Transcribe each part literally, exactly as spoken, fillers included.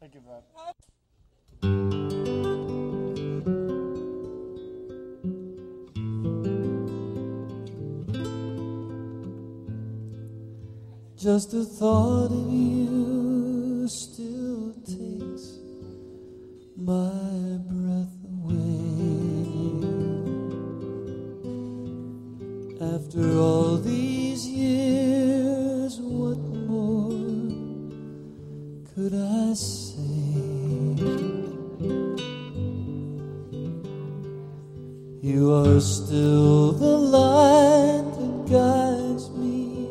Thank you, Brad. Just the thought of you still takes my breath away. After all these years, what more could I say? You are still the light that guides me,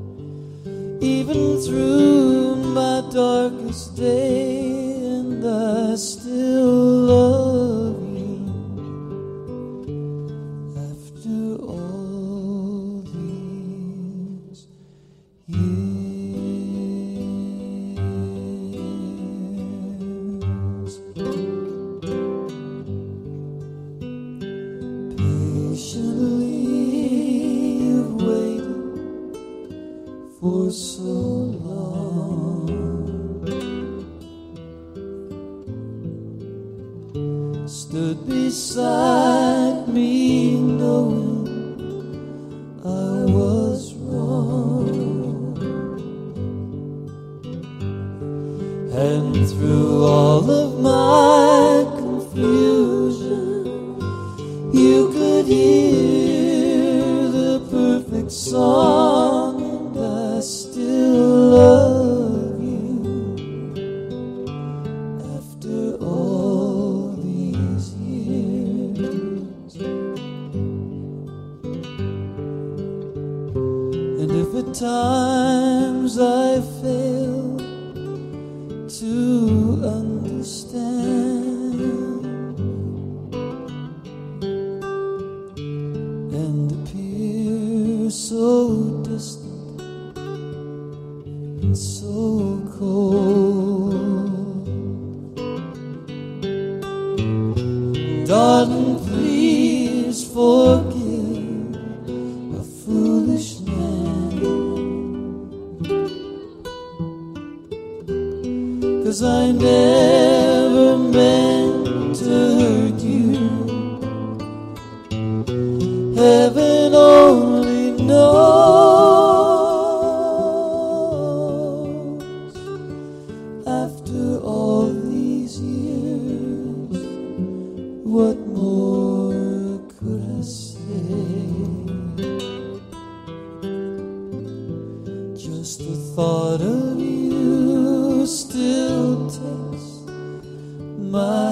even through my darkest day, and I still love you after all these years. Patiently you've waited for so long, stood beside me knowing I was wrong, and through all of my confusion you could hear the perfect song, and I still love you after all these years. And if at times I fail to understand and appear so distant and so cold, darling, please forgive a foolish man, 'cause I never meant to hurt you. Heaven only knows, after all these years, what more could I say? Just the thought of you still takes my